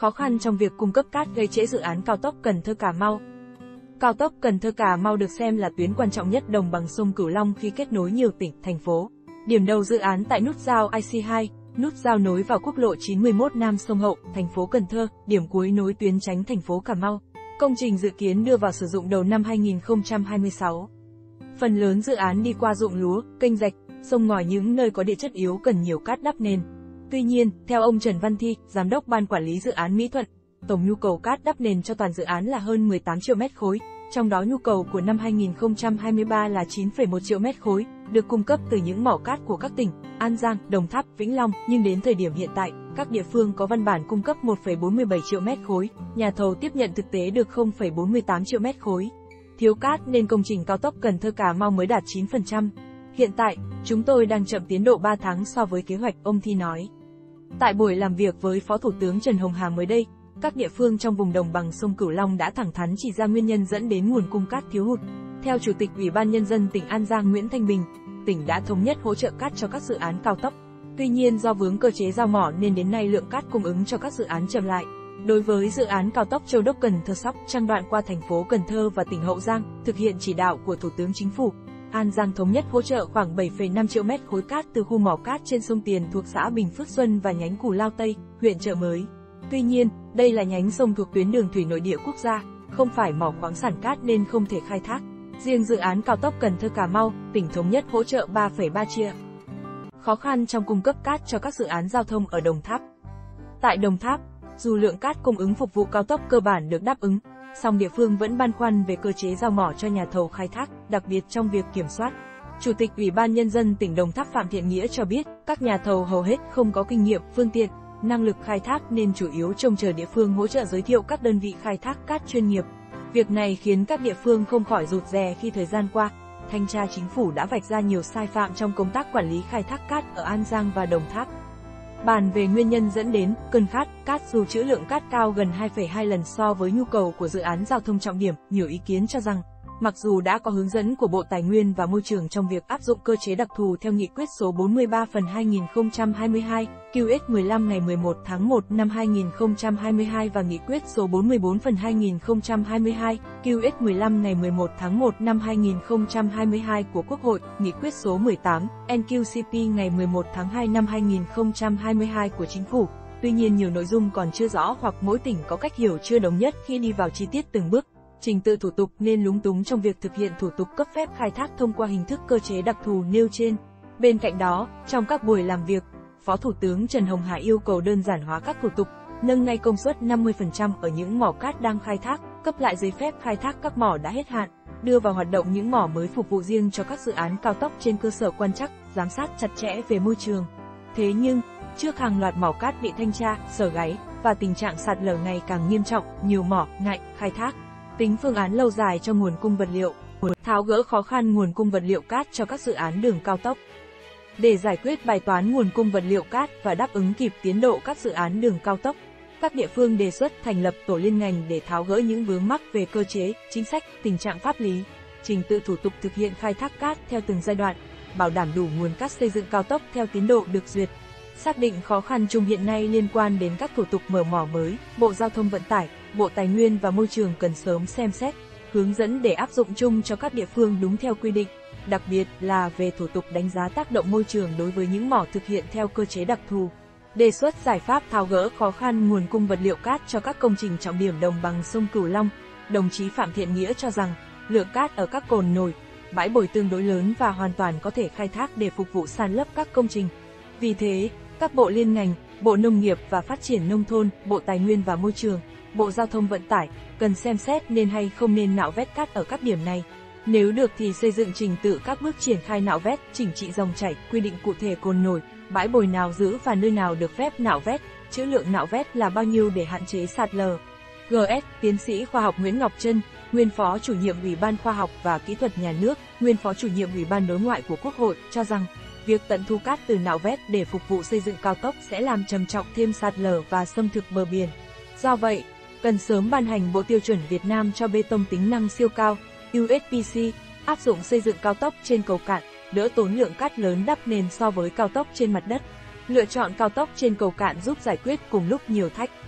Khó khăn trong việc cung cấp cát gây trễ dự án cao tốc Cần Thơ - Cà Mau. Cao tốc Cần Thơ - Cà Mau được xem là tuyến quan trọng nhất đồng bằng sông Cửu Long khi kết nối nhiều tỉnh, thành phố. Điểm đầu dự án tại nút giao IC2, nút giao nối vào quốc lộ 91 Nam Sông Hậu, thành phố Cần Thơ, điểm cuối nối tuyến tránh thành phố Cà Mau. Công trình dự kiến đưa vào sử dụng đầu năm 2026. Phần lớn dự án đi qua ruộng lúa, kênh rạch, sông ngòi, những nơi có địa chất yếu cần nhiều cát đắp nền. Tuy nhiên, theo ông Trần Văn Thi, Giám đốc Ban Quản lý Dự án Mỹ Thuận, tổng nhu cầu cát đắp nền cho toàn dự án là hơn 18 triệu mét khối, trong đó nhu cầu của năm 2023 là 9,1 triệu mét khối, được cung cấp từ những mỏ cát của các tỉnh An Giang, Đồng Tháp, Vĩnh Long, nhưng đến thời điểm hiện tại, các địa phương có văn bản cung cấp 1,47 triệu mét khối, nhà thầu tiếp nhận thực tế được 0,48 triệu mét khối. Thiếu cát nên công trình cao tốc Cần Thơ - Cà Mau mới đạt 9%. Hiện tại, chúng tôi đang chậm tiến độ 3 tháng so với kế hoạch, ông Thi nói. Tại buổi làm việc với Phó Thủ tướng Trần Hồng Hà mới đây, các địa phương trong vùng đồng bằng sông Cửu Long đã thẳng thắn chỉ ra nguyên nhân dẫn đến nguồn cung cát thiếu hụt. Theo Chủ tịch Ủy ban Nhân dân tỉnh An Giang Nguyễn Thanh Bình, tỉnh đã thống nhất hỗ trợ cát cho các dự án cao tốc. Tuy nhiên do vướng cơ chế giao mỏ nên đến nay lượng cát cung ứng cho các dự án chậm lại. Đối với dự án cao tốc Châu Đốc - Cần Thơ - Sóc Trăng đoạn qua thành phố Cần Thơ và tỉnh Hậu Giang, thực hiện chỉ đạo của Thủ tướng Chính phủ, An Giang thống nhất hỗ trợ khoảng 7,5 triệu mét khối cát từ khu mỏ cát trên sông Tiền thuộc xã Bình Phước Xuân và nhánh Cù Lao Tây, huyện Chợ Mới. Tuy nhiên, đây là nhánh sông thuộc tuyến đường thủy nội địa quốc gia, không phải mỏ khoáng sản cát nên không thể khai thác. Riêng dự án cao tốc Cần Thơ - Cà Mau, tỉnh thống nhất hỗ trợ 3,3 triệu. Khó khăn trong cung cấp cát cho các dự án giao thông ở Đồng Tháp. Tại Đồng Tháp, dù lượng cát cung ứng phục vụ cao tốc cơ bản được đáp ứng, song địa phương vẫn băn khoăn về cơ chế giao mỏ cho nhà thầu khai thác, đặc biệt trong việc kiểm soát. Chủ tịch Ủy ban Nhân dân tỉnh Đồng Tháp Phạm Thiện Nghĩa cho biết, các nhà thầu hầu hết không có kinh nghiệm, phương tiện, năng lực khai thác nên chủ yếu trông chờ địa phương hỗ trợ giới thiệu các đơn vị khai thác cát chuyên nghiệp. Việc này khiến các địa phương không khỏi rụt rè khi thời gian qua, Thanh tra Chính phủ đã vạch ra nhiều sai phạm trong công tác quản lý khai thác cát ở An Giang và Đồng Tháp. Bàn về nguyên nhân dẫn đến cơn khát cát, dù trữ lượng cát cao gần 2,2 lần so với nhu cầu của dự án giao thông trọng điểm, nhiều ý kiến cho rằng, mặc dù đã có hướng dẫn của Bộ Tài nguyên và Môi trường trong việc áp dụng cơ chế đặc thù theo Nghị quyết số 43/2022, QX15 ngày 11 tháng 1 năm 2022 và Nghị quyết số 44/2022, QX15 ngày 11 tháng 1 năm 2022 của Quốc hội, Nghị quyết số 18, NQCP ngày 11 tháng 2 năm 2022 của Chính phủ. Tuy nhiên nhiều nội dung còn chưa rõ hoặc mỗi tỉnh có cách hiểu chưa đồng nhất khi đi vào chi tiết từng bước. Trình tự thủ tục nên lúng túng trong việc thực hiện thủ tục cấp phép khai thác thông qua hình thức cơ chế đặc thù nêu trên. Bên cạnh đó, trong các buổi làm việc, Phó Thủ tướng Trần Hồng Hà yêu cầu đơn giản hóa các thủ tục, nâng ngay công suất 50% ở những mỏ cát đang khai thác, cấp lại giấy phép khai thác các mỏ đã hết hạn, đưa vào hoạt động những mỏ mới phục vụ riêng cho các dự án cao tốc trên cơ sở quan trắc, giám sát chặt chẽ về môi trường. Thế nhưng, trước hàng loạt mỏ cát bị thanh tra, sở gáy và tình trạng sạt lở ngày càng nghiêm trọng, nhiều mỏ ngại khai thác. Tính phương án lâu dài cho nguồn cung vật liệu, tháo gỡ khó khăn nguồn cung vật liệu cát cho các dự án đường cao tốc. Để giải quyết bài toán nguồn cung vật liệu cát và đáp ứng kịp tiến độ các dự án đường cao tốc, các địa phương đề xuất thành lập tổ liên ngành để tháo gỡ những vướng mắc về cơ chế, chính sách, tình trạng pháp lý, trình tự thủ tục thực hiện khai thác cát theo từng giai đoạn, bảo đảm đủ nguồn cát xây dựng cao tốc theo tiến độ được duyệt. Xác định khó khăn chung hiện nay liên quan đến các thủ tục mở mỏ mới, Bộ Giao thông Vận tải, Bộ Tài nguyên và Môi trường cần sớm xem xét, hướng dẫn để áp dụng chung cho các địa phương đúng theo quy định, đặc biệt là về thủ tục đánh giá tác động môi trường đối với những mỏ thực hiện theo cơ chế đặc thù. Đề xuất giải pháp tháo gỡ khó khăn nguồn cung vật liệu cát cho các công trình trọng điểm đồng bằng sông Cửu Long, đồng chí Phạm Thiện Nghĩa cho rằng, lượng cát ở các cồn nổi, bãi bồi tương đối lớn và hoàn toàn có thể khai thác để phục vụ san lấp các công trình. Vì thế, các bộ liên ngành, Bộ Nông nghiệp và Phát triển Nông thôn, Bộ Tài nguyên và Môi trường, Bộ Giao thông Vận tải, cần xem xét nên hay không nên nạo vét cát ở các điểm này. Nếu được thì xây dựng trình tự các bước triển khai nạo vét, chỉnh trị dòng chảy, quy định cụ thể cồn nổi, bãi bồi nào giữ và nơi nào được phép nạo vét, trữ lượng nạo vét là bao nhiêu để hạn chế sạt lở. GS, Tiến sĩ khoa học Nguyễn Ngọc Trân, nguyên Phó Chủ nhiệm Ủy ban Khoa học và Kỹ thuật Nhà nước, nguyên Phó Chủ nhiệm Ủy ban Đối ngoại của Quốc hội, cho rằng, việc tận thu cát từ nạo vét để phục vụ xây dựng cao tốc sẽ làm trầm trọng thêm sạt lở và xâm thực bờ biển. Do vậy, cần sớm ban hành Bộ Tiêu chuẩn Việt Nam cho bê tông tính năng siêu cao, USPC, áp dụng xây dựng cao tốc trên cầu cạn, đỡ tốn lượng cát lớn đắp nền so với cao tốc trên mặt đất. Lựa chọn cao tốc trên cầu cạn giúp giải quyết cùng lúc nhiều thách